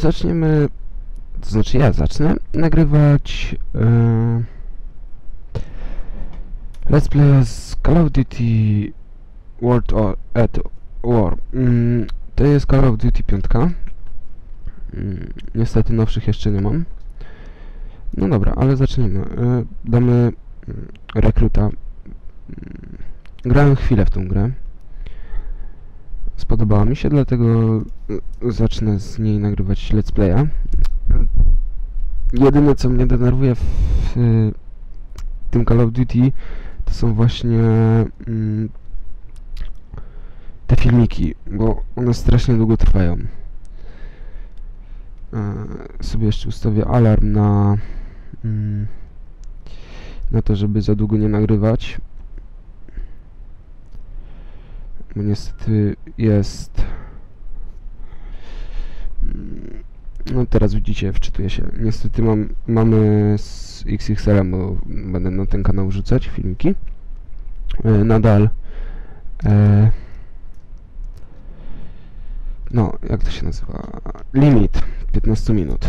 zaczniemy, to znaczy ja zacznę nagrywać Let's Play z Call of Duty World at War. To jest Call of Duty 5. Niestety nowszych jeszcze nie mam. No dobra, ale zacznijmy. Damy rekruta. Grałem chwilę w tą grę. Spodobała mi się, dlatego zacznę z niej nagrywać let's playa. Jedyne co mnie denerwuje w tym Call of Duty to są właśnie te filmiki, bo one strasznie długo trwają. Sobie jeszcze ustawię alarm na to, żeby za długo nie nagrywać. Bo niestety jest... No teraz widzicie, wczytuję się. Niestety mamy z XXL-em, bo będę na ten kanał wrzucać filmiki. Nadal... no, jak to się nazywa? Limit 15 minut.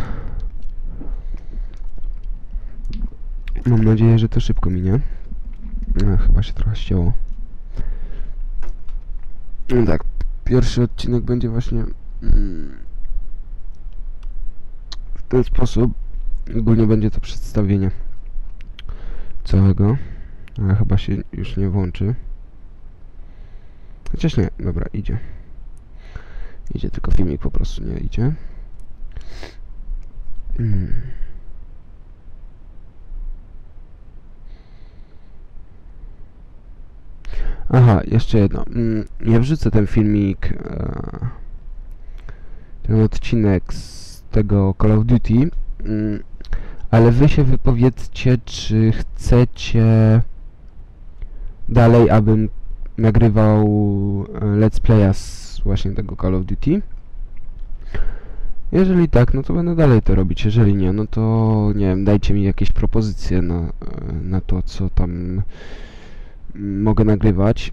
Mam nadzieję, że to szybko minie. Chyba się trochę ścięło. No tak, pierwszy odcinek będzie właśnie w ten sposób. Ogólnie będzie to przedstawienie całego, ale chyba się już nie włączy. Chociaż nie, dobra, idzie. Idzie, tylko filmik po prostu nie idzie. Aha, jeszcze jedno. Ja wrzucę ten filmik, ten odcinek z tego Call of Duty, ale wy się wypowiedzcie, czy chcecie dalej, abym nagrywał let's playa z właśnie tego Call of Duty. Jeżeli tak, no to będę dalej to robić. Jeżeli nie, no to nie wiem, dajcie mi jakieś propozycje na to, co tam mogę nagrywać.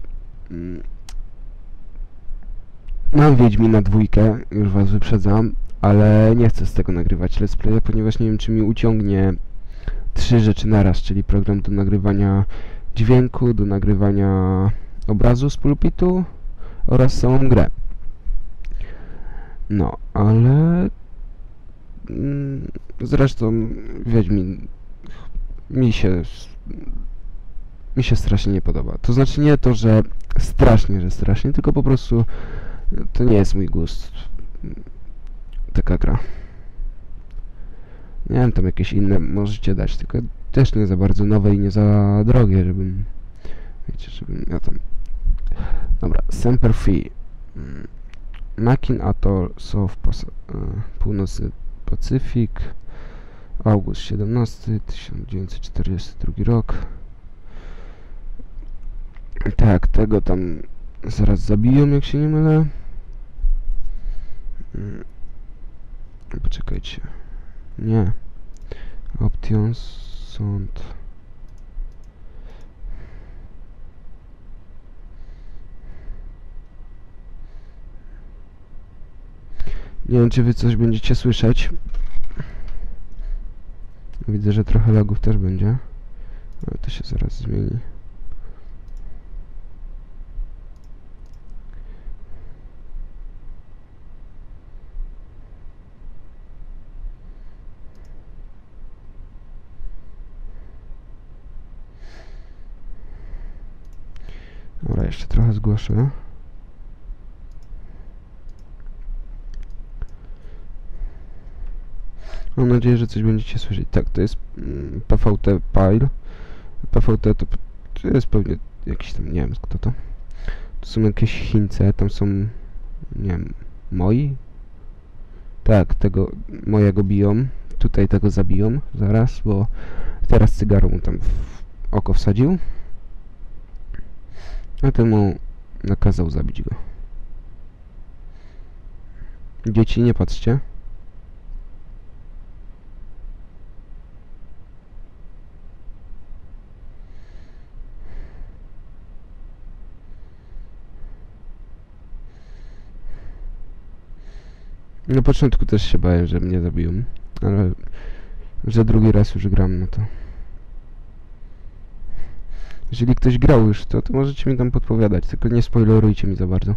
Mam Wiedźmina 2, już was wyprzedzam, ale nie chcę z tego nagrywać let's playa, ponieważ nie wiem, czy mi uciągnie 3 rzeczy naraz, czyli program do nagrywania dźwięku, do nagrywania obrazu z pulpitu oraz samą grę. No, ale zresztą Wiedźmin mi się strasznie nie podoba. To znaczy nie to, że strasznie, tylko po prostu to nie jest mój gust. Taka gra. Nie wiem, tam jakieś inne możecie dać, tylko też nie za bardzo nowe i nie za drogie, żebym... Wiecie, żebym ja tam... Dobra, Semper Fi. Makin Atoll, South Północny Pacyfik. August 17, 1942 rok. Tak, tego tam zaraz zabiją, jak się nie mylę. Poczekajcie. Nie. Options, sąd. Nie wiem, czy wy coś będziecie słyszeć. Widzę, że trochę lagów też będzie. Ale to się zaraz zmieni. Dobra, jeszcze trochę zgłoszę. Mam nadzieję, że coś będziecie słyszeć. Tak, to jest PVT Pile. PVT to jest pewnie jakiś tam, nie wiem kto to. To są jakieś Chińce, tam są, nie wiem, moi? Tak, tego mojego biją. Tutaj tego zabiją zaraz, bo teraz cygaro mu tam w oko wsadził. A temu nakazał zabić go. Dzieci, nie patrzcie. Na początku też się bałem, że mnie zabiją, ale że drugi raz już gram, no to... Jeżeli ktoś grał już to możecie mi tam podpowiadać, tylko nie spoilerujcie mi za bardzo.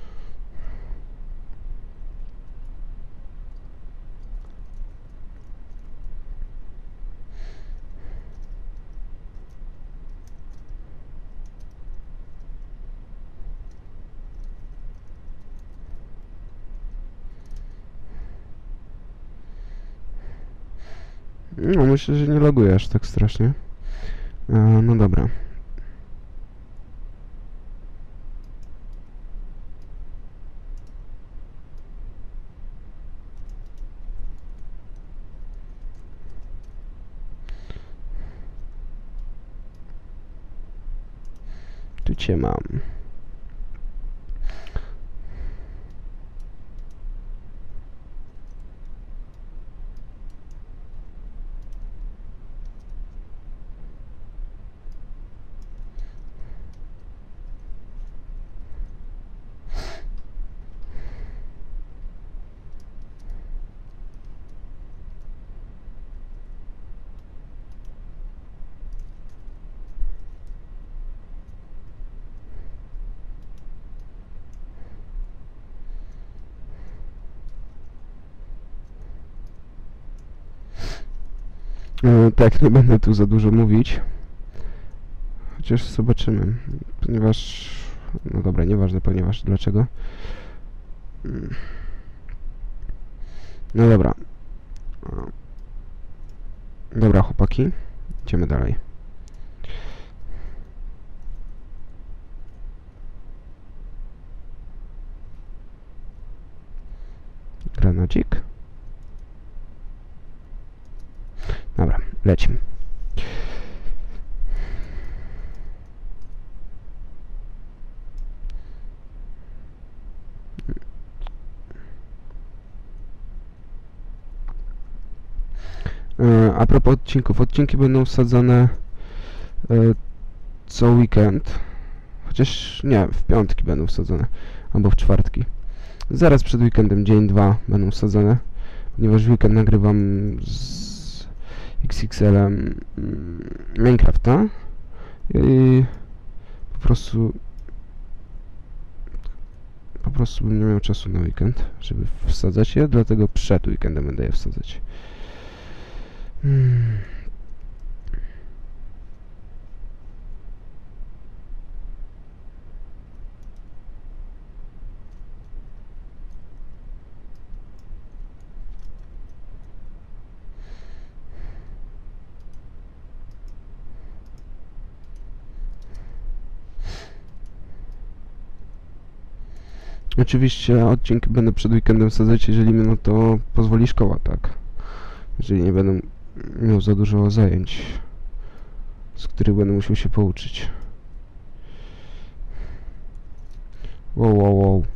No, myślę, że nie loguję aż tak strasznie. No dobra. Tu cię mam. Tak, nie będę tu za dużo mówić. Chociaż zobaczymy. Ponieważ... No dobra, nieważne, ponieważ... Dlaczego? No dobra. Dobra, chłopaki. Idziemy dalej. Granacik. Dobra, lecimy. A propos odcinków. Odcinki będą wsadzone co weekend. Chociaż nie, w piątki będą wsadzone. Albo w czwartki. Zaraz przed weekendem, dzień, dwa będą wsadzone. Ponieważ w weekend nagrywam z XXL-em Minecrafta. I po prostu bym nie miał czasu na weekend, żeby wsadzać je, dlatego przed weekendem będę je wsadzać. Oczywiście odcinki będę przed weekendem wsadzać, jeżeli mi na to pozwoli szkoła, tak? Jeżeli nie będę miał za dużo zajęć, z których będę musiał się pouczyć. Wow.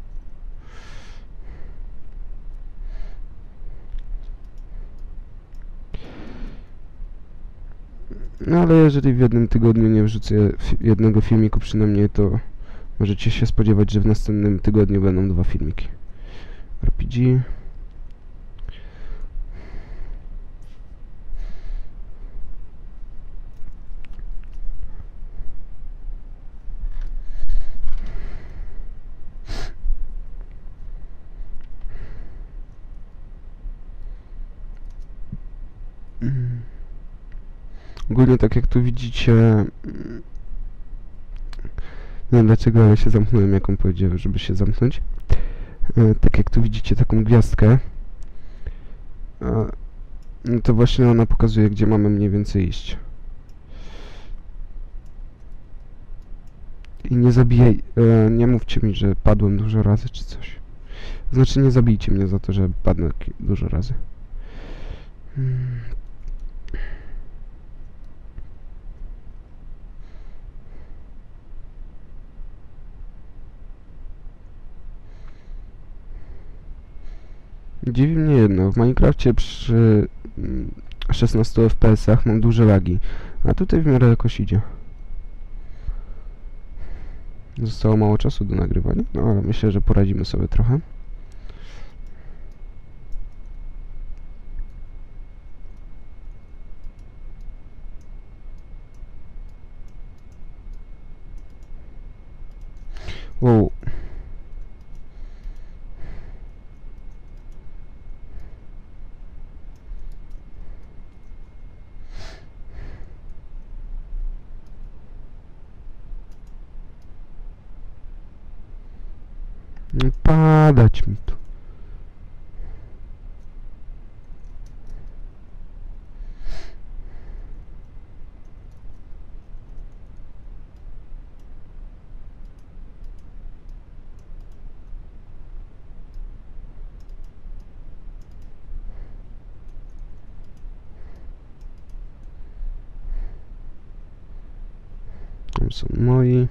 No ale jeżeli w jednym tygodniu nie wrzucę jednego filmiku przynajmniej, to możecie się spodziewać, że w następnym tygodniu będą 2 filmiki. RPG. Ogólnie tak jak tu widzicie, nie wiem dlaczego, ale się zamknąłem, jak on powiedział, żeby się zamknąć. Tak jak tu widzicie taką gwiazdkę, no to właśnie ona pokazuje, gdzie mamy mniej więcej iść. I nie zabijaj, nie mówcie mi, że padłem dużo razy czy coś. Znaczy nie zabijcie mnie za to, że padnę dużo razy. Dziwi mnie jedno, w Minecrafcie przy 16 FPS-ach mam duże lagi, a tutaj w miarę jakoś idzie. Zostało mało czasu do nagrywania, no ale myślę, że poradzimy sobie trochę. Wow. No padać mi tu. Tam są moi.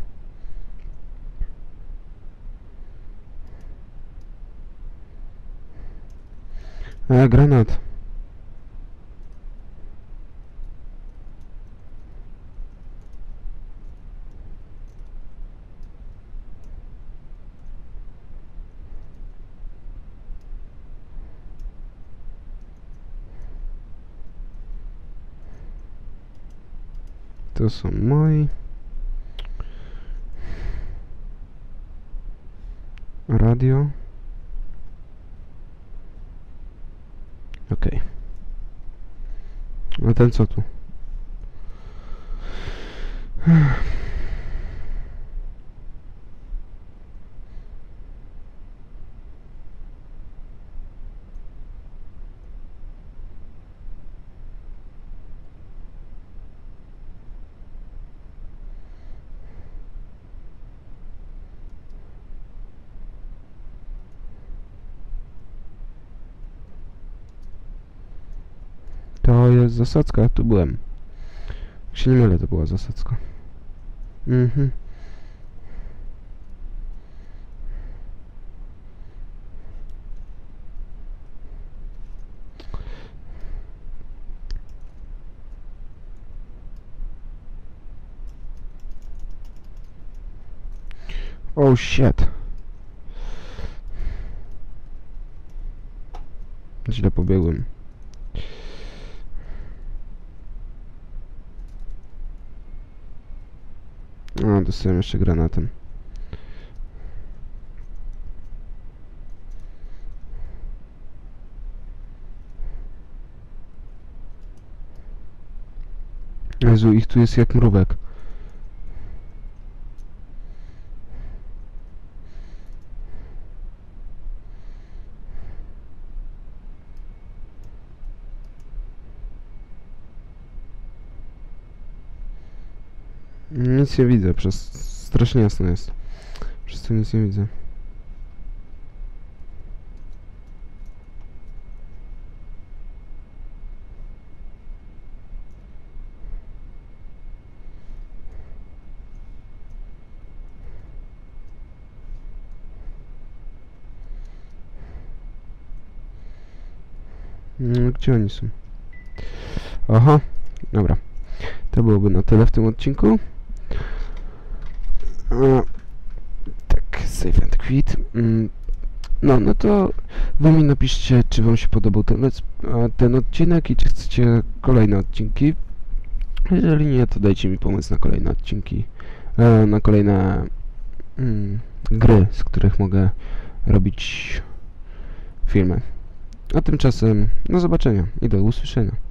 Granat. To są moi. Radio. Okej. A ten co tu? To jest zasadzka, tu byłem. Jak się nie mylę, to była zasadzka. Mhm. Oh shit. Źle pobiegłem. A, dostałem jeszcze granatem. Jezu, ich tu jest jak mrówek. Nic nie widzę, strasznie jasno jest. Przez to nic nie widzę. No, gdzie oni są? Aha, dobra. To byłoby na tyle w tym odcinku. Tak, save and quit. No to wy mi napiszcie, czy wam się podobał ten odcinek i czy chcecie kolejne odcinki. Jeżeli nie, to dajcie mi pomysł na kolejne odcinki. Na kolejne gry, z których mogę robić filmy. A tymczasem do zobaczenia i do usłyszenia.